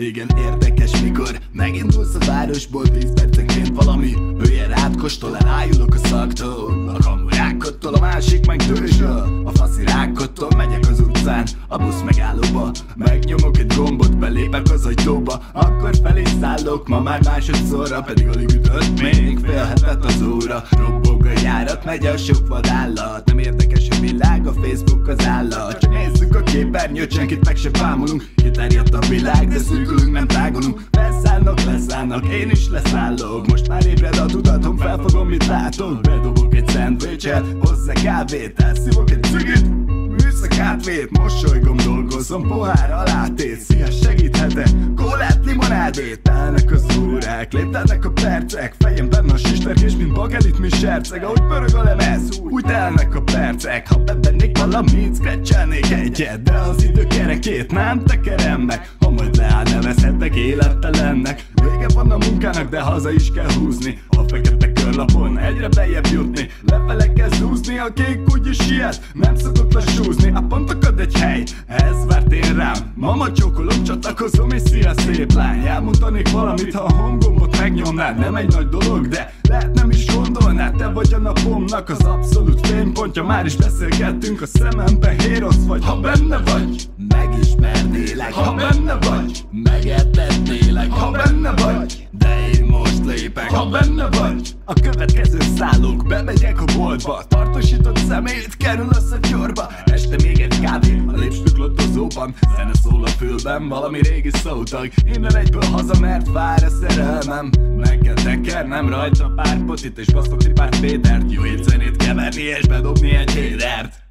Igen érdekes, mikor megindulsz a városból 10 percenként valami hülye rád kóstol, elájulok a szaktól. A kamu rákottól, a másik meg dőzsöl. A faszi rákottól, megyek az utcán, a busz megállóba. Megnyomok egy gombot, belépek az ajtóba. Akkor felé szállok, ma már másodszorra, pedig alig ütött még fél hetet az óra. Robbog a járat, megy a sok vadállat. Nem érdekes a világ, a Facebook az állat. Csak nézzük a képernyőt, senkit meg se bámulunk. Kiterjedt a világ, de szűkülünk, nem tágulunk. Leszállnak, én is leszállok. Most már ébred a tudatom, felfogom, mit látok. Bedobok egy szendvicset, hozzá kávét, elszívok egy cigit, műszak átvét, mosolygom, dolgozom, pohár alátét. Szia, segíthetek, kólát, limonádét. Telnek az órák, léptelnek a percek, fejem benne a sisterkés, mint bakelit, mint serceg. Ahogy pörög a lemez, úgy telnek a percek. Ha bevennék valamit, scratchelnék egyet, de az idő kerekét nem tekerem meg. Ha majd leáll, nevezhetek élettelennek. Vége van a munkának, de haza is kell húzni. A fekete körlapon egyre beljebb jutni. Lefele kezd húzni, a kék úgyis siet, nem szokott lassúzni. A pontokad egy hely, ez várt én rám. Mama csókolom, csatlakozom és szia szép lány. Elmondanék valamit, ha a home gombot megnyomnád. Nem egy nagy dolog, de lehet nem is gondolnád. Te vagy a napomnak az abszolút fénypontja. Már is beszélgettünk, a szememben hérosz vagy. Ha benne vagy, megismernélek. Ha benne vagy, megetetnélek. Ha benne vagy, de én most lépek. Ha benne vagy, a következő szállók, bemegyek a boltba. Tartósított szemét, kerül a szatyorba. Este még egy kávé a lépstöklotozóban. Zene szól a fülben, valami régi szótag. Innen egyből haza, mert vár a szerelmem. Meg kell tekernem rajta pár potit, és basztogni pár Pétert. Jó zenét keverni és bedobni egy hédert.